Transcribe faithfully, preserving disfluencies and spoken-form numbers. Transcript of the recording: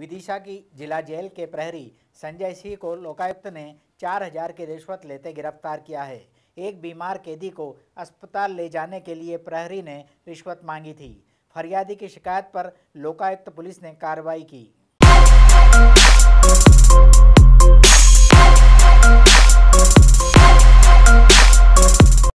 विदिशा की जिला जेल के प्रहरी संजय सिंह को लोकायुक्त ने चार हजार की रिश्वत लेते गिरफ्तार किया है। एक बीमार कैदी को अस्पताल ले जाने के लिए प्रहरी ने रिश्वत मांगी थी। फरियादी की शिकायत पर लोकायुक्त पुलिस ने कार्रवाई की।